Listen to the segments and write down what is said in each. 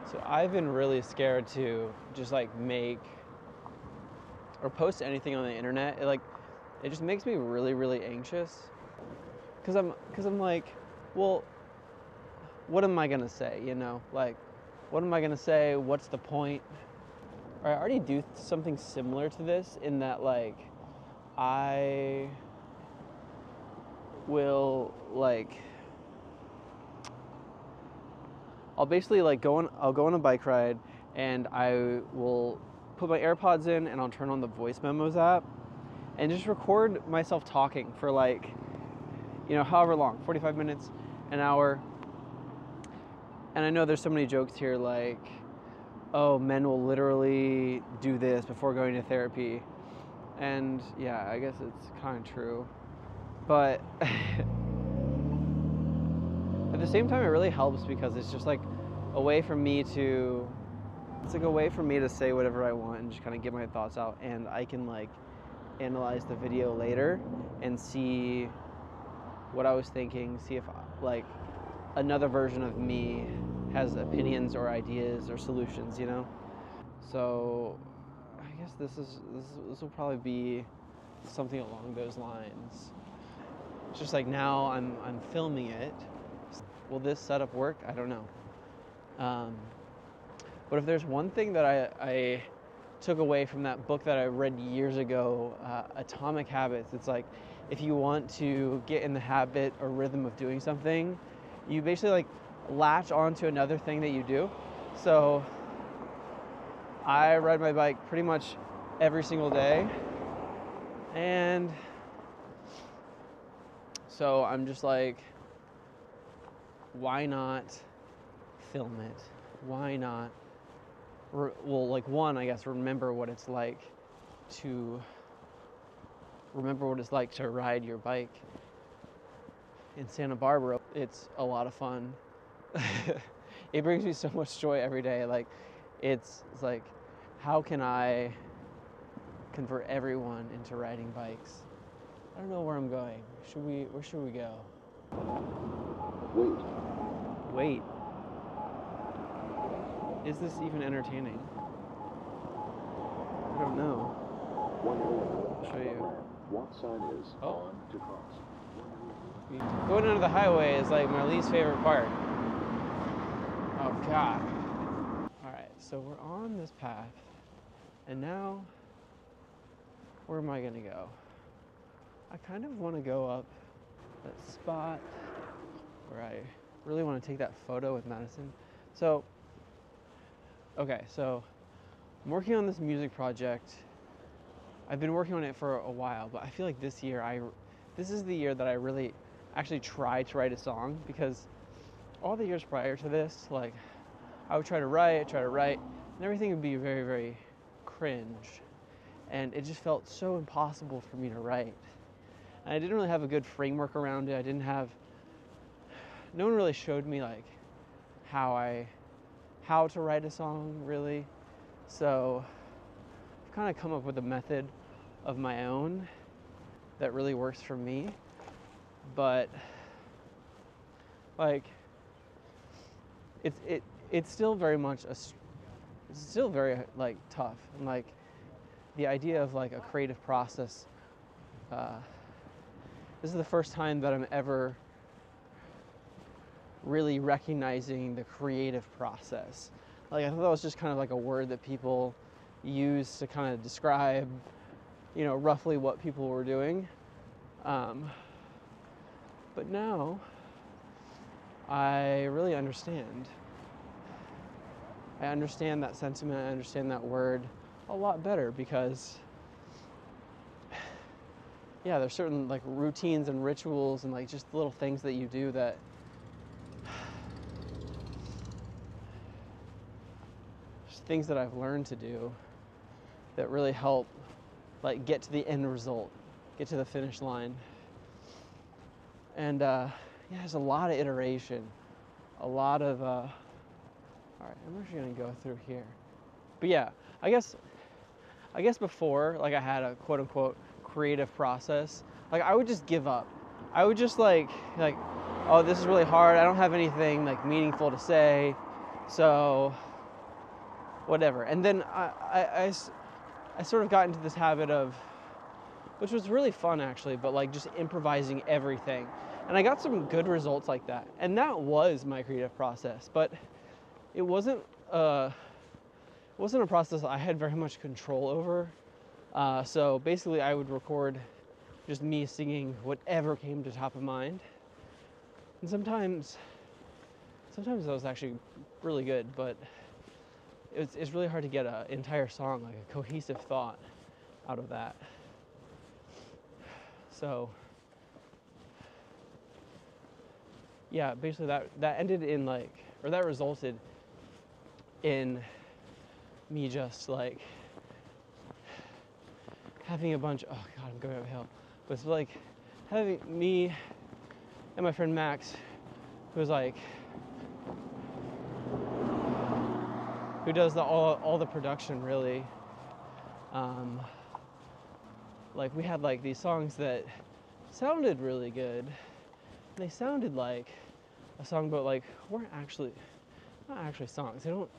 So I've been really scared to just like make or post anything on the internet. It just makes me really, really anxious because I'm like, well, what am I gonna say? Like, what am I gonna say? What's the point? Or I already do something similar to this in that like I will like I'll basically like I'll go on a bike ride and I will put my AirPods in and I'll turn on the voice memos app and just record myself talking for like, however long, 45 minutes, an hour. And I know there's so many jokes here like, oh, men will literally do this before going to therapy. And yeah, I guess it's kind of true. But at the same time, it really helps because it's just like a way for me to say whatever I want and just kind of get my thoughts out, and I can like analyze the video later and see what I was thinking, see if like another version of me has opinions or ideas or solutions, So I guess this will probably be something along those lines. It's just like now I'm filming it. Will this setup work? I don't know. But if there's one thing that I took away from that book that I read years ago, Atomic Habits, it's like if you want to get in the habit or rhythm of doing something, you basically like latch onto another thing that you do. So I ride my bike pretty much every single day, and so I'm just like, why not film it? Why not? I guess remember what it's like to ride your bike in Santa Barbara. It's a lot of fun. It brings me so much joy every day. Like, it's like, how can I convert everyone into riding bikes? I don't know where I'm going. Where should we go? Wait. Is this even entertaining? I don't know. I'll show you. What sign is on to cross? Going onto the highway is like my least favorite part. Oh God. Alright, so we're on this path, and now, where am I gonna go? I kind of want to go up that spot where I really want to take that photo with Madison. So I'm working on this music project. I've been working on it for a while, but I feel like this is the year that I really actually tried to write a song, because all the years prior to this, like, I would try to write, and everything would be very, very cringe. And it just felt so impossible for me to write. And I didn't really have a good framework around it. No one really showed me like how to write a song, really. So I've kind of come up with a method of my own that really works for me. But like it's still very much it's still very like tough, and like the idea of like a creative process, this is the first time that I'm ever really recognizing the creative process. Like, I thought that was just kind of like a word that people use to kind of describe, roughly what people were doing. But now I really understand. I understand that sentiment, I understand that word a lot better, because yeah, there's certain like routines and rituals and like just little things that you do that things that I've learned to do that really help like get to the end result, get to the finish line. And there's a lot of iteration, a lot of all right, I'm actually gonna go through here. But yeah, I guess before, like, I had a quote unquote creative process, like I would just give up. I would just like, oh, this is really hard, I don't have anything like meaningful to say, so whatever. And then I sort of got into this habit of, which was really fun actually, but like just improvising everything. And I got some good results like that. And that was my creative process, but it wasn't a process I had very much control over. So basically I would record just me singing whatever came to top of mind. And sometimes that was actually really good, but it's really hard to get an entire song, like a cohesive thought out of that. So yeah, basically that ended in like, or that resulted in me just like having a bunch, oh God, I'm going uphill. But it's like having me and my friend Max, who does all the production really. Like we had like these songs that sounded really good. They sounded like a song, but like weren't actually, not actually songs.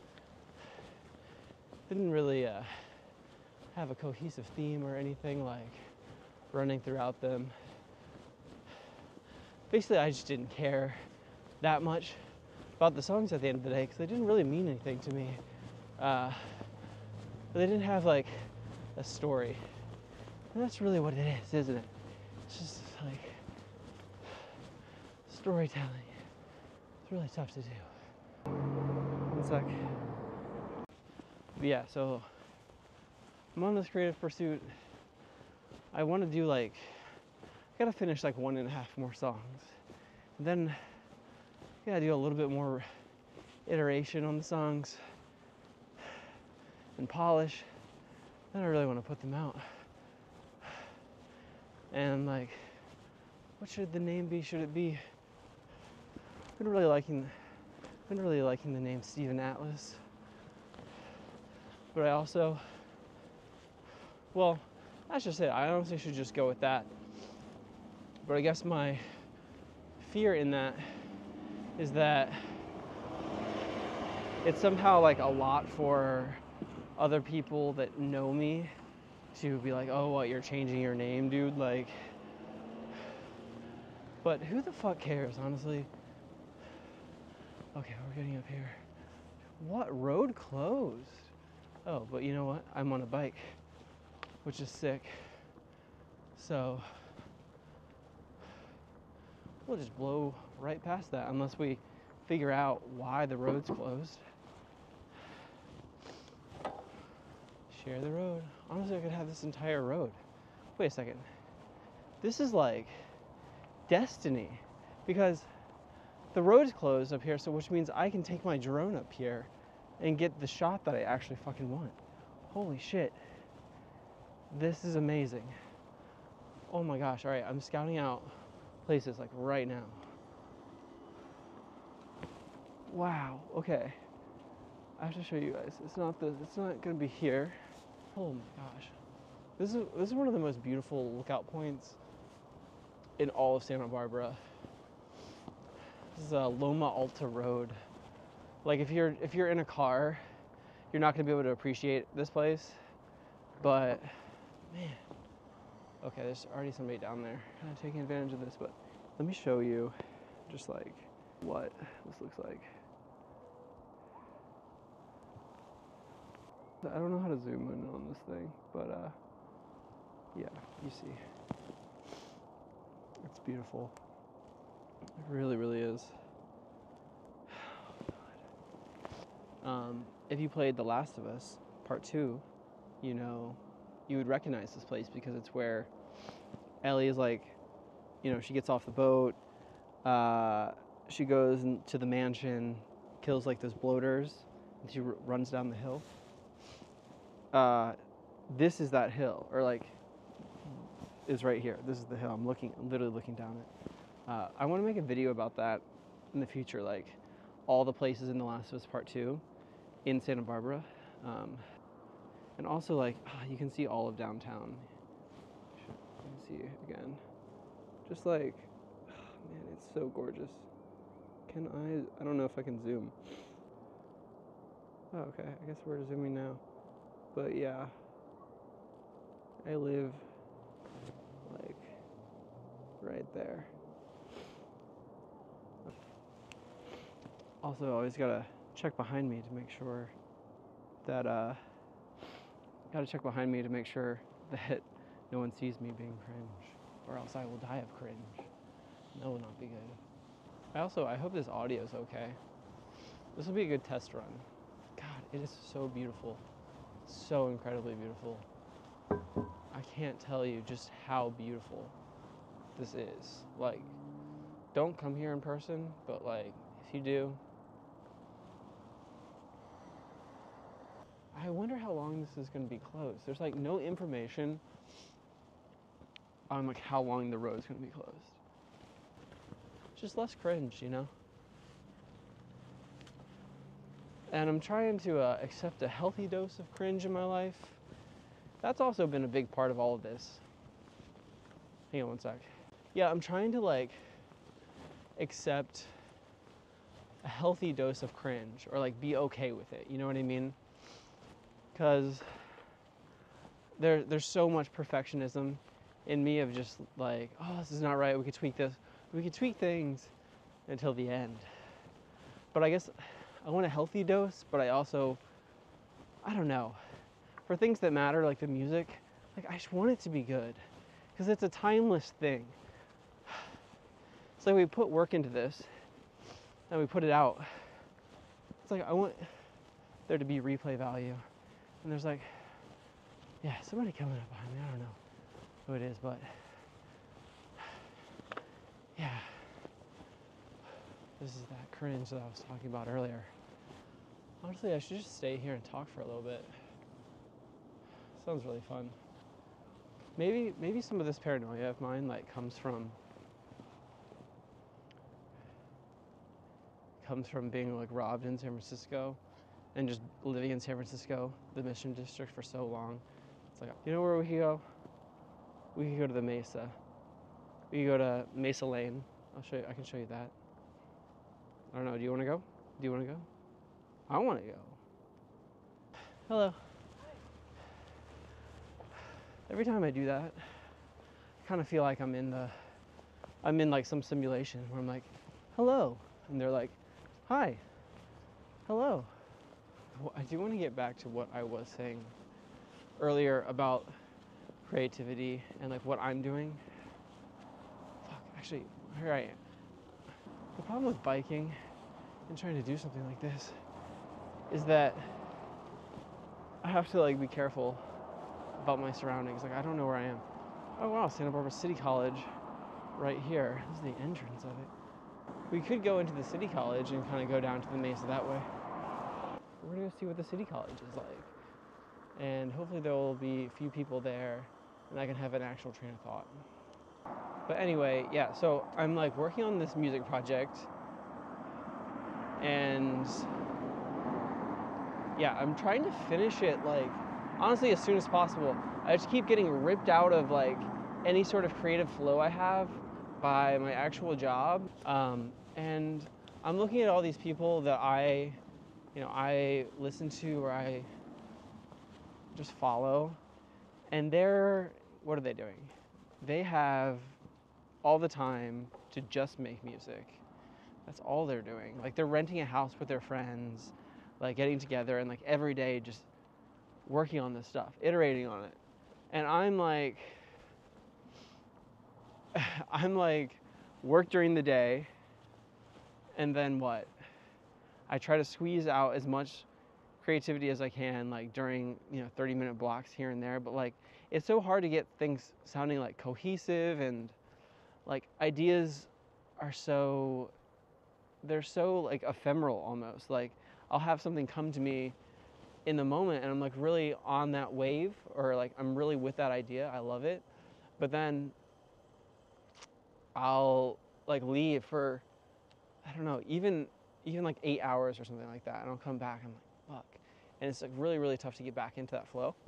Didn't really have a cohesive theme or anything like running throughout them. Basically, I just didn't care that much about the songs at the end of the day because they didn't really mean anything to me. But they didn't have like a story. And that's really what it is, isn't it? It's just like storytelling. It's really tough to do. One sec. But yeah, so I'm on this creative pursuit. I want to do like, I gotta finish like 1.5 more songs. And then I gotta do a little bit more iteration on the songs and polish. Then I really want to put them out. And like, what should the name be? Should it be? I've been really liking the name Steven Atlas. But I also, well, that's just it. I honestly should just go with that. But I guess my fear in that is that it's somehow like a lot for other people that know me to be like, oh, what, you're changing your name, dude? Like, but who the fuck cares, honestly? Okay, we're getting up here. What? Road closed? Oh, but you know what? I'm on a bike, which is sick. So we'll just blow right past that unless we figure out why the road's closed. Share the road. Honestly, I could have this entire road. Wait a second. This is like destiny because the road's closed up here, so which means I can take my drone up here and get the shot that I actually fucking want. Holy shit. This is amazing. Oh my gosh. All right, I'm scouting out places like right now. Wow. Okay. I have to show you guys. It's not gonna be here. Oh my gosh. This is one of the most beautiful lookout points in all of Santa Barbara. This is Loma Alta Road. Like if you're in a car, you're not gonna be able to appreciate this place. But man, okay, there's already somebody down there kind of taking advantage of this. But let me show you just like what this looks like. I don't know how to zoom in on this thing, but yeah, you see. It's beautiful. It really, really is. If you played The Last of Us Part 2, you know, you would recognize this place because it's where Ellie is like, you know, she gets off the boat, she goes to the mansion, kills like those bloaters, and she runs down the hill. This is that hill, or like, is right here. This is the hill. I'm literally looking down it. I want to make a video about that in the future, like all the places in The Last of Us Part 2 in Santa Barbara. And also like, you can see all of downtown. You can see again. Just like, man, it's so gorgeous. I don't know if I can zoom. Oh, okay, I guess we're zooming now. But yeah, I live like right there. Also, I always gotta check behind me to make sure that that no one sees me being cringe, or else I will die of cringe. That will not be good. I hope this audio is okay. This will be a good test run. God, it is so beautiful. So incredibly beautiful. I can't tell you just how beautiful this is. Like, don't come here in person, but like, if you do, I wonder how long this is going to be closed. There's like no information on like how long the road's going to be closed. Just less cringe, you know? And I'm trying to accept a healthy dose of cringe in my life. That's also been a big part of all of this. Hang on one sec. Yeah, I'm trying to like accept a healthy dose of cringe, or like be okay with it, you know what I mean? Because there's so much perfectionism in me of just like, oh, this is not right, we could tweak this. We could tweak things until the end. But I guess I want a healthy dose, but I don't know. For things that matter, like the music, like I just want it to be good. Because it's a timeless thing. It's like we put work into this, and we put it out. It's like I want there to be replay value. And there's like, yeah, somebody coming up behind me, I don't know who it is, but yeah. This is that cringe that I was talking about earlier. Honestly, I should just stay here and talk for a little bit. Sounds really fun. Maybe some of this paranoia of mine like comes from being like robbed in San Francisco and just living in San Francisco, the Mission District, for so long. It's like, you know where we could go? We could go to the Mesa. We could go to Mesa Lane. I can show you that. I don't know, do you want to go? Do you want to go? I want to go. Hello. Every time I do that, I kind of feel like I'm in like some simulation where I'm like, hello. And they're like, hi, hello. Well, I do want to get back to what I was saying earlier about creativity and like what I'm doing. Fuck, actually, here I am. The problem with biking and trying to do something like this is that I have to like be careful about my surroundings. Like, I don't know where I am. Oh wow, Santa Barbara City College right here. This is the entrance of it. We could go into the City College and kind of go down to the Mesa that way. We're gonna go see what the City College is like. And hopefully there will be a few people there and I can have an actual train of thought. But anyway, yeah, so I'm like working on this music project, and yeah, I'm trying to finish it like honestly as soon as possible. I just keep getting ripped out of like any sort of creative flow I have by my actual job. And I'm looking at all these people that I listen to or I just follow, and what are they doing? They have all the time to just make music. That's all they're doing. Like, they're renting a house with their friends, like getting together and like every day just working on this stuff, iterating on it. And I'm like work during the day, and then what? I try to squeeze out as much creativity as I can, like during 30-minute blocks here and there, but like it's so hard to get things sounding like cohesive, and like ideas are they're so like ephemeral almost. Like, I'll have something come to me in the moment and I'm like really on that wave, or like I'm really with that idea, I love it, but then I'll like leave for, I don't know, even like 8 hours or something like that, and I'll come back and I'm like, fuck. And it's like really, really tough to get back into that flow.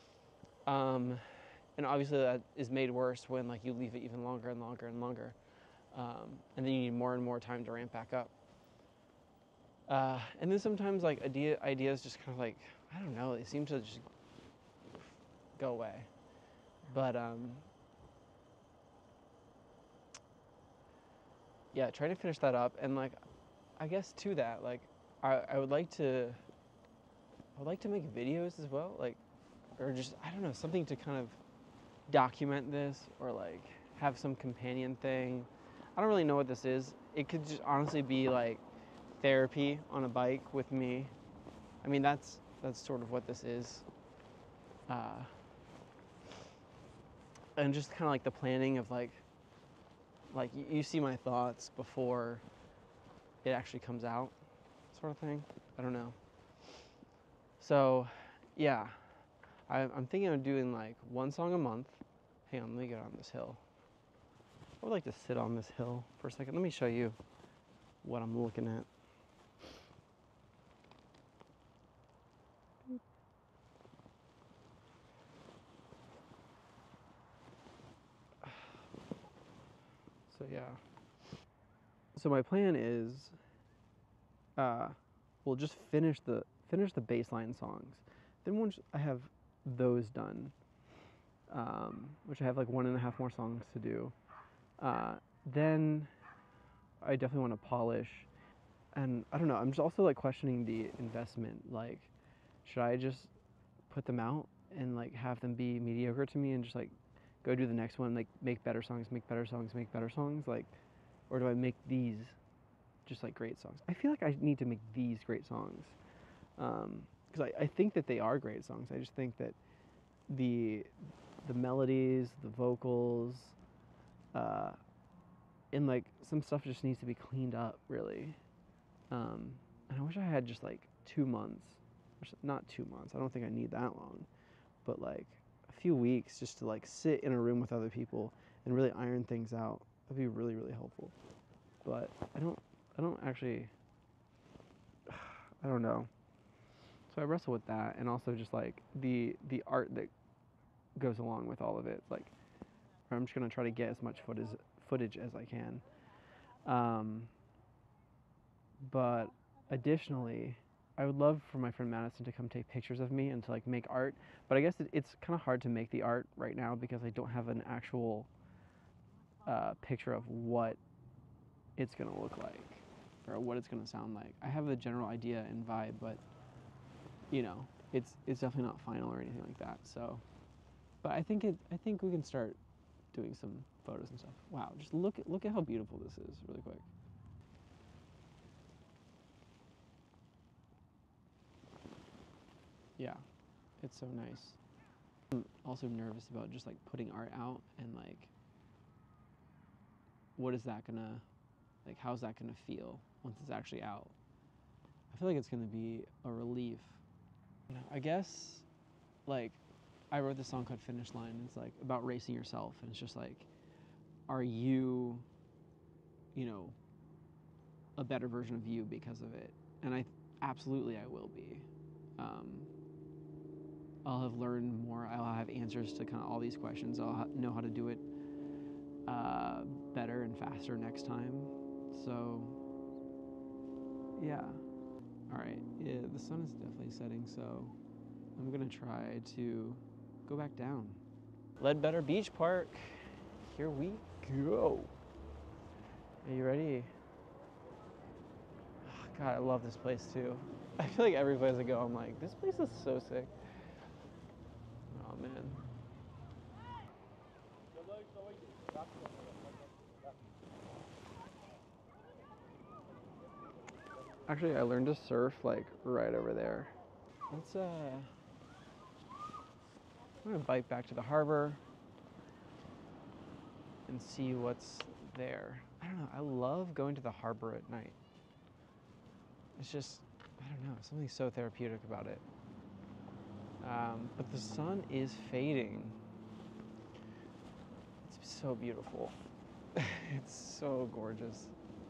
And obviously that is made worse when like you leave it even longer and longer and longer. And then you need more and more time to ramp back up. And then sometimes like ideas just kind of like, I don't know, they seem to just go away. But yeah, trying to finish that up, and like I guess to that, like I would like to make videos as well, like, or just, I don't know, something to kind of document this, or like have some companion thing. I don't really know what this is. It could just honestly be like therapy on a bike with me. I mean, that's sort of what this is. And just kind of like the planning of like you see my thoughts before it actually comes out, sort of thing. I don't know. So, yeah, I'm thinking of doing like one song a month. Hang on, let me get on this hill. I would like to sit on this hill for a second. Let me show you what I'm looking at. So yeah. So my plan is, we'll just finish the baseline songs. Then once I have those done, which I have like 1.5 more songs to do, then I definitely want to polish. And I don't know, I'm just also like questioning the investment. Like, should I just put them out and like have them be mediocre to me and just like go do the next one, like make better songs, make better songs, make better songs, like, or do I make these just like great songs? I feel like I need to make these great songs, because I think that they are great songs. I just think that the melodies, the vocals, and like some stuff just needs to be cleaned up, really. And I wish I had just like 2 months, not 2 months. I don't think I need that long, but like a few weeks just to like sit in a room with other people and really iron things out. That'd be really, really helpful. But I don't actually, I don't know. So I wrestle with that, and also just like the art that goes along with all of it. Like, I'm just gonna try to get as much footage as I can. But additionally, I would love for my friend Madison to come take pictures of me and to like make art. But I guess it's kind of hard to make the art right now because I don't have an actual picture of what it's gonna look like or what it's gonna sound like. I have the general idea and vibe, but you know, it's definitely not final or anything like that. So, but I think we can start doing some photos and stuff. Wow, just look at how beautiful this is, really quick. Yeah, it's so nice. I'm also nervous about just like putting art out and like, what is that gonna, like, how's that gonna feel once it's actually out? I feel like it's gonna be a relief. I guess, like, I wrote this song called Finish Line. It's like about racing yourself, and it's just like, are you, you know, a better version of you because of it? And absolutely I will be. I'll have learned more. I'll have answers to kind of all these questions. I'll know how to do it better and faster next time. So, yeah. All right. Yeah, the sun is definitely setting, so I'm gonna try to go back down. Ledbetter Beach Park. Here we go. Are you ready? Oh, God, I love this place too. I feel like every place I go, I'm like, this place is so sick. Oh man. Actually, I learned to surf like right over there. I'm gonna bike back to the harbor and see what's there. I don't know, I love going to the harbor at night. It's just, I don't know, something so therapeutic about it. But the sun is fading. It's so beautiful. It's so gorgeous.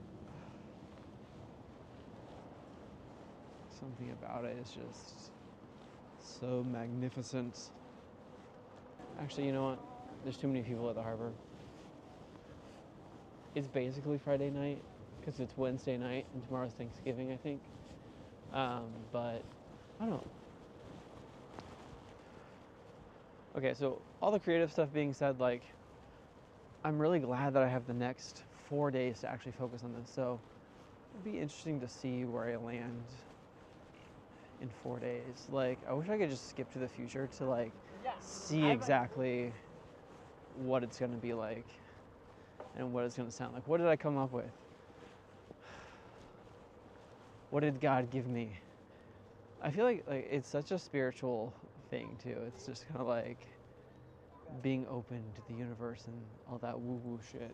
Something about it is just so magnificent. Actually, you know what? There's too many people at the harbor. It's basically Friday night because it's Wednesday night and tomorrow's Thanksgiving, I think. But I don't know. Okay, so all the creative stuff being said, like, I'm really glad that I have the next 4 days to actually focus on this. So it'd be interesting to see where I land in 4 days. Like, I wish I could just skip to the future to like see exactly what it's gonna be like and what it's gonna sound like. What did I come up with? What did God give me? I feel like it's such a spiritual thing too. It's just kind of like being open to the universe and all that woo-woo shit.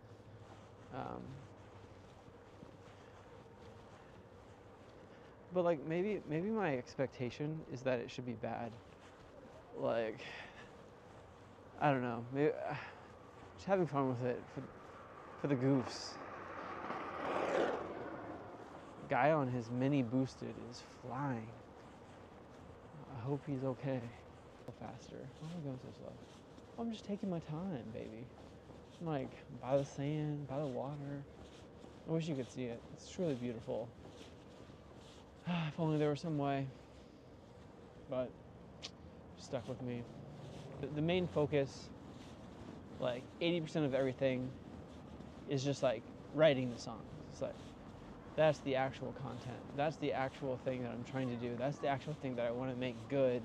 But like maybe my expectation is that it should be bad. Like, I don't know. Maybe, just having fun with it for the goofs. Guy on his mini boosted is flying. I hope he's okay. Faster. Why am I going so slow? I'm just taking my time, baby. I'm like by the sand, by the water. I wish you could see it. It's truly beautiful. If only there was some way. But stuck with me. The main focus, like 80% of everything, is just like writing the song. It's like that's the actual content. That's the actual thing that I'm trying to do. That's the actual thing that I want to make good.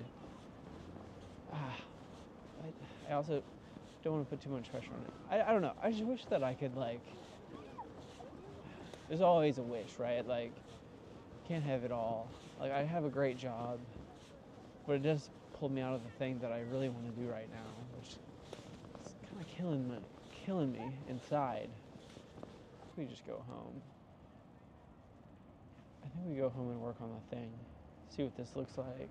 I also don't want to put too much pressure on it. I don't know. I just wish that I could like. There's always a wish, right? Like, can't have it all. Like, I have a great job, but it does pull me out of the thing that I really want to do right now, which is kind of killing me inside. We just go home. I think we go home and work on the thing. See what this looks like.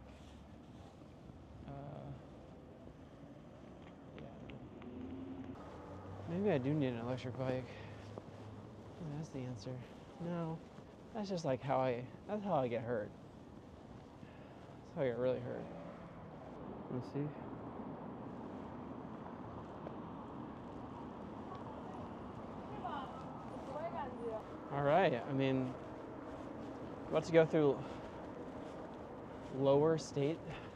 Yeah. Maybe I do need an electric bike. Maybe that's the answer. No, that's just like that's how I get hurt. That's how I get really hurt. Let's see. All right, I mean, about to go through Lower State.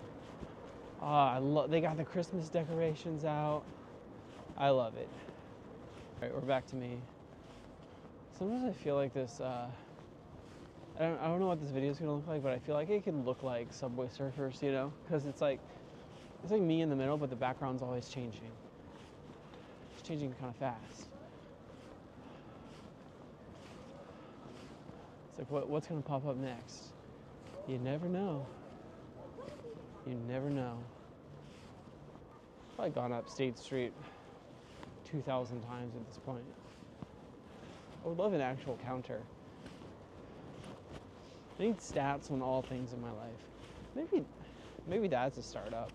They got the Christmas decorations out. I love it. All right, we're back to me. Sometimes I feel like this, I don't know what this video is gonna look like, but I feel like it could look like Subway Surfers, you know? Because it's like me in the middle, but the background's always changing. It's changing kind of fast. It's like, what's gonna pop up next? You never know. You never know. I've probably gone up State Street 2,000 times at this point. I would love an actual counter. I need stats on all things in my life. Maybe that's a startup.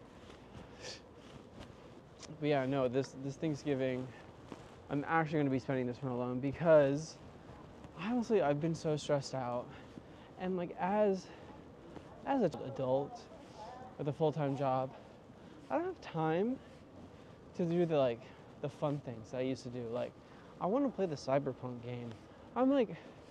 But yeah, no, this Thanksgiving, I'm actually going to be spending this one alone because honestly, I've been so stressed out. And like as an adult with a full-time job, I don't have time to do the fun things that I used to do. Like, I want to play the Cyberpunk game. I'm like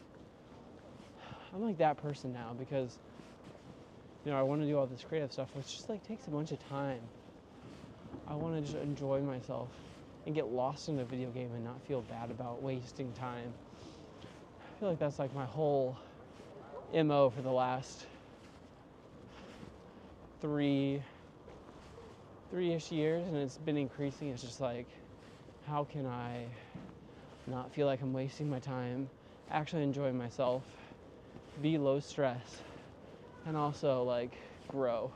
that person now because, you know, I want to do all this creative stuff, which just like takes a bunch of time. I want to just enjoy myself and get lost in a video game and not feel bad about wasting time. I feel like that's like my whole MO for the last three-ish years, and it's been increasing. It's just like, how can I not feel like I'm wasting my time, actually enjoy myself, be low stress, and also like grow.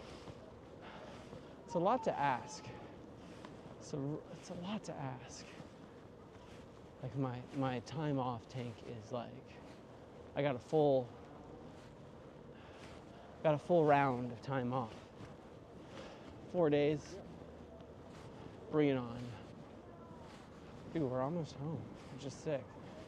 It's a lot to ask. So it's a lot to ask. Like my time off tank is like, I got a full round of time off. 4 days, bring it on. Dude, we're almost home. I'm just sick.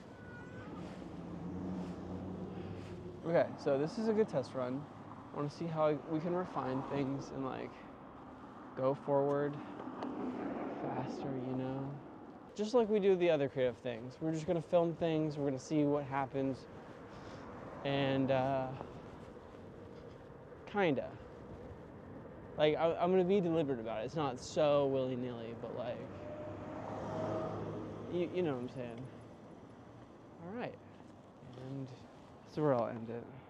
Okay, so this is a good test run. I want to see how we can refine things and like go forward faster, you know? Just like we do the other creative things. We're just gonna film things, we're gonna see what happens. And kinda. Like, I'm gonna be deliberate about it. It's not so willy-nilly, but like, you know what I'm saying. All right, and that's where I'll end it.